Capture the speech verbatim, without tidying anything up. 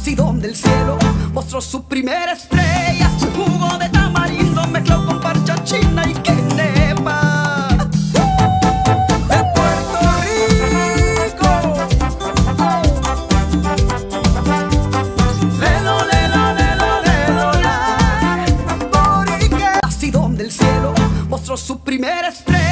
Así donde el cielo mostró su primera estrella, su jugo de tamarindo mezclado con parcha china y quenepa. De Puerto Rico, lelo, lelo, lelo, lelo, la. Así donde el cielo mostró su primera estrella.